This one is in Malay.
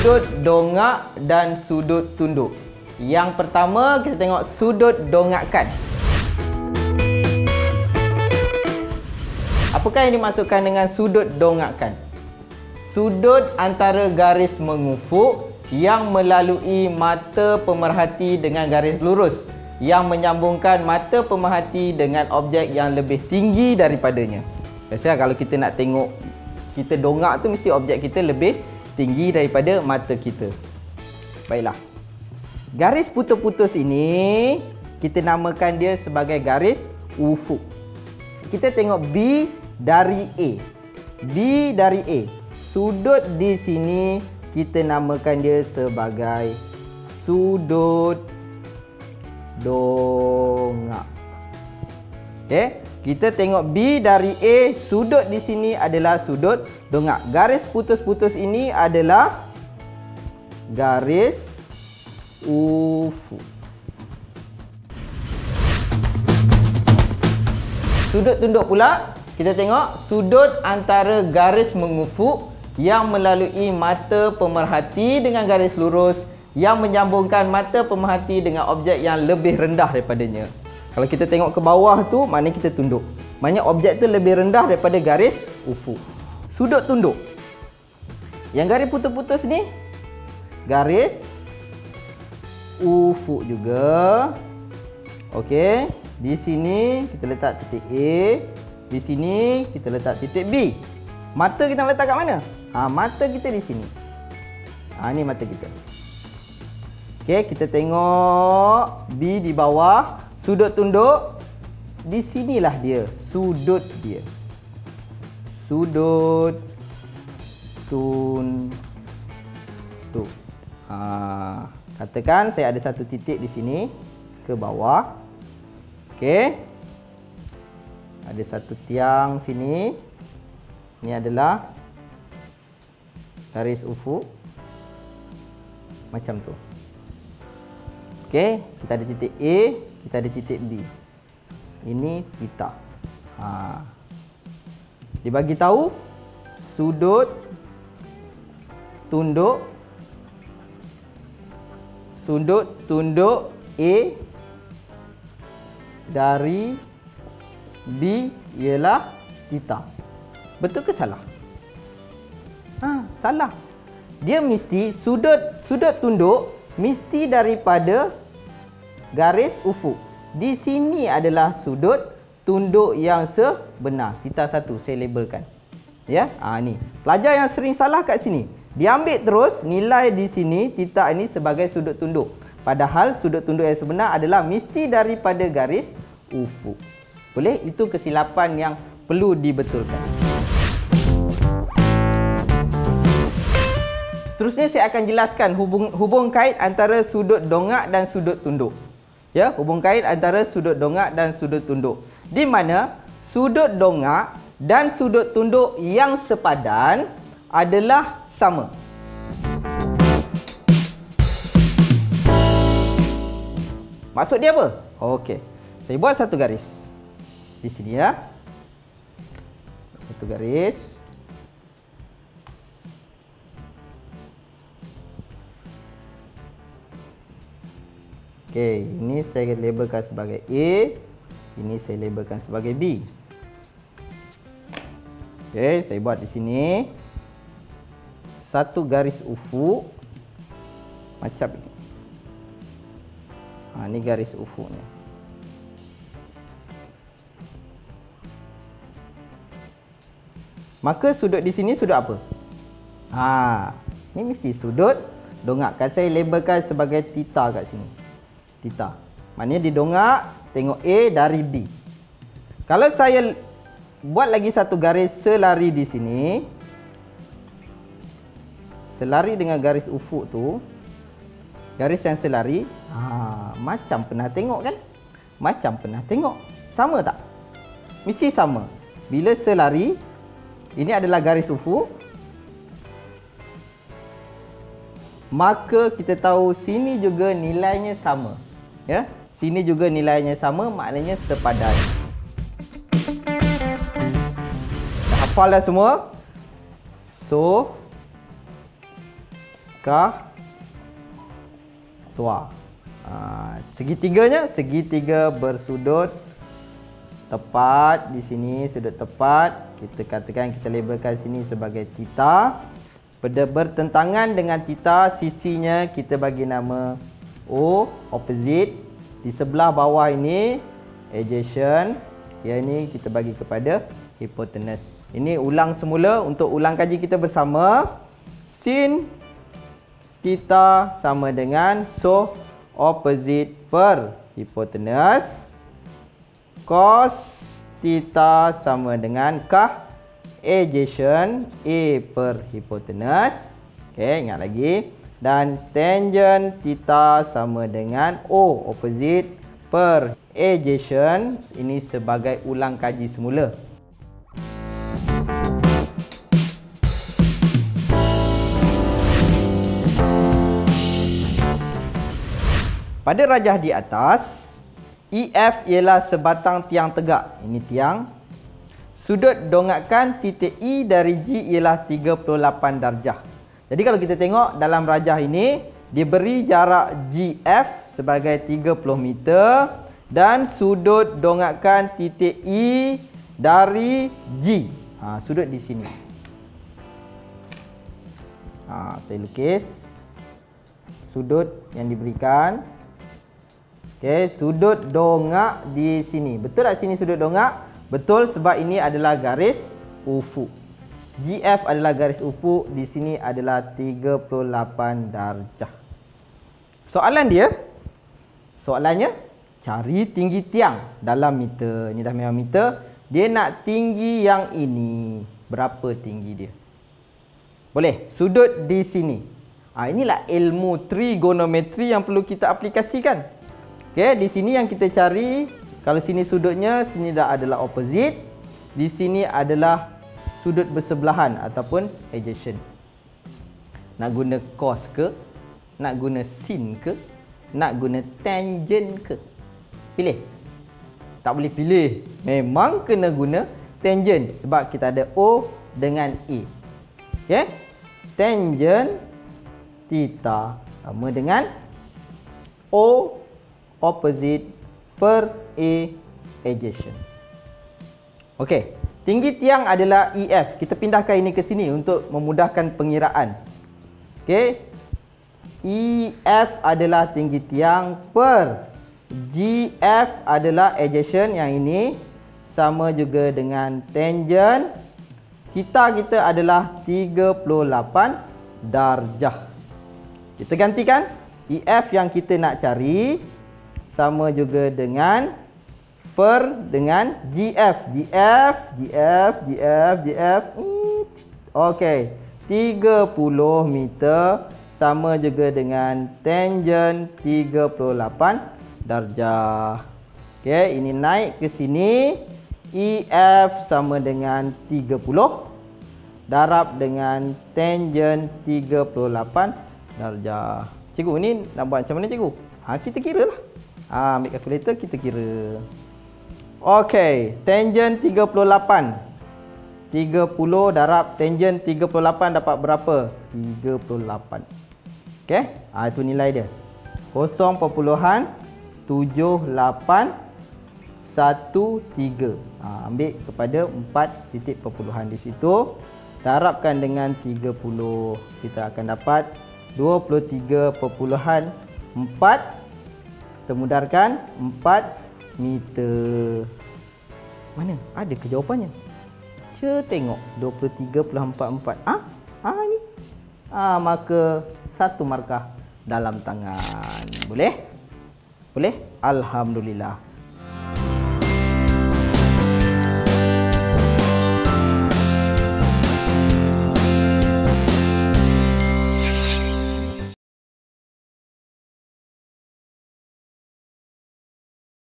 sudut dongak dan sudut tunduk. Yang pertama, kita tengok sudut dongakan. Apakah yang dimaksudkan dengan sudut dongakan? Sudut antara garis mengufuk yang melalui mata pemerhati dengan garis lurus yang menyambungkan mata pemerhati dengan objek yang lebih tinggi daripadanya. Biasanya kalau kita nak tengok kita dongak tu, mesti objek kita lebih tinggi daripada mata kita. Baiklah. Garis putus-putus ini kita namakan dia sebagai garis ufuk. Kita tengok B dari A. B dari A. Sudut di sini kita namakan dia sebagai sudut dongak. Okey, kita tengok B dari A, sudut di sini adalah sudut dongak. Garis putus-putus ini adalah garis ufuk. Sudut tunduk pula, kita tengok sudut antara garis mengufuk yang melalui mata pemerhati dengan garis lurus yang menyambungkan mata pemerhati dengan objek yang lebih rendah daripadanya. Kalau kita tengok ke bawah tu, maknanya kita tunduk. Maknanya objek tu lebih rendah daripada garis ufuk. Sudut tunduk. Yang garis putus-putus ni garis ufuk juga. Okey, di sini kita letak titik A, di sini kita letak titik B. Mata kita letak kat mana? Mata kita di sini. Ni mata kita. Okey, kita tengok B di bawah, sudut tunduk. Di sinilah dia, sudut dia. Sudut tunduk. Katakan saya ada satu titik di sini ke bawah. Okey. Ada satu tiang sini. Ini adalah garis ufuk macam tu. Okey, kita ada titik A, kita ada titik B. Ini theta. Dibagi tahu sudut tunduk A dari B ialah theta. Betul ke salah? Salah. Dia mesti sudut tunduk mesti daripada garis ufuk. Di sini adalah sudut tunduk yang sebenar. Theta 1 saya labelkan. Ya, ni. Pelajar yang sering salah kat sini. Dia ambil terus nilai di sini theta ini sebagai sudut tunduk. Padahal sudut tunduk yang sebenar adalah mesti daripada garis ufuk. Boleh? Itu kesilapan yang perlu dibetulkan. Seterusnya saya akan jelaskan hubung kait antara sudut dongak dan sudut tunduk. Ya, hubung kait antara sudut dongak dan sudut tunduk. Di mana sudut dongak dan sudut tunduk yang sepadan adalah sama. Maksud dia apa? Okey. Saya buat satu garis. Di sini ya. Satu garis. Okey, ini saya labelkan sebagai A, ini saya labelkan sebagai B. Okey, saya buat di sini satu garis ufuk macam ini. Ini garis ufuknya. Maka sudut di sini sudut apa? Ini mesti sudut dongak. Kan saya labelkan sebagai theta kat sini. Theta. Maknanya didongak, tengok A dari B. Kalau saya buat lagi satu garis selari di sini, selari dengan garis ufuk tu, garis yang selari, macam pernah tengok kan? Macam pernah tengok. Sama tak? Mesti sama. Bila selari, ini adalah garis ufuk, maka kita tahu sini juga nilainya sama. Ya, sini juga nilainya sama, maknanya sepadan. Dah hafal dah semua? So, kah tua. Segitiganya, segitiga bersudut tepat di sini, sudut tepat. Kita katakan, kita labelkan sini sebagai theta. Bertentangan dengan theta, sisinya kita bagi nama O, opposite. Di sebelah bawah ini adjacent. Yang ini kita bagi kepada hypotenuse. Ini ulang semula untuk ulang kaji kita bersama. Sin theta sama dengan opposite per hypotenuse. Cos theta sama dengan kah adjacent A per hypotenuse. Okey, ingat lagi. Dan tangent theta sama dengan O, opposite per adjacent. Ini sebagai ulang kaji semula. Pada rajah di atas, EF ialah sebatang tiang tegak. Ini tiang. Sudut dongakkan titik E dari G ialah 38 darjah. Jadi kalau kita tengok dalam rajah ini, diberi jarak GF sebagai 30 meter dan sudut dongakkan titik E dari G. Sudut di sini. Saya lukis sudut yang diberikan. Okey, sudut dongak di sini. Betul tak sini sudut dongak? Betul, sebab ini adalah garis ufuk. GF adalah garis ufuk, di sini adalah 38 darjah. Soalannya cari tinggi tiang dalam meter. Ini dah memang meter. Dia nak tinggi yang ini. Berapa tinggi dia? Boleh, sudut di sini. Inilah ilmu trigonometri yang perlu kita aplikasikan. Okey, di sini yang kita cari, kalau sini sudutnya, sini dah adalah opposite. Di sini adalah sudut bersebelahan ataupun adjacent. Nak guna cos ke? Nak guna sin ke? Nak guna tangent ke? Pilih. Tak boleh pilih. Memang kena guna tangent sebab kita ada O dengan A. Okey? Tangent theta sama dengan O opposite per A adjacent. Okey. Tinggi tiang adalah EF. Kita pindahkan ini ke sini untuk memudahkan pengiraan. Okey. EF adalah tinggi tiang per GF adalah adjacent, yang ini sama juga dengan tangent. Theta kita adalah 38 darjah. Kita gantikan. EF yang kita nak cari sama juga dengan per dengan GF. Okey. 30 meter sama juga dengan tangent 38 darjah. Okey, ini naik ke sini. EF sama dengan 30 darab dengan tangent 38 darjah. Cikgu, ni nak buat macam mana cikgu? Kita kira lah. Ambil kalkulator, kita kira. Okey, tangent 38. 30 darab tangent 38 dapat berapa? 38. Okey, itu nilai dia. 0.7813. Ambil kepada 4 titik perpuluhan di situ. Darabkan dengan 30. Kita akan dapat 23.4. Kita mudarkan 4 meter. Mana? Ada ke jawapannya? Cuba tengok 23.44. Ni. Maka 1 markah dalam tangan. Boleh? Boleh? Alhamdulillah.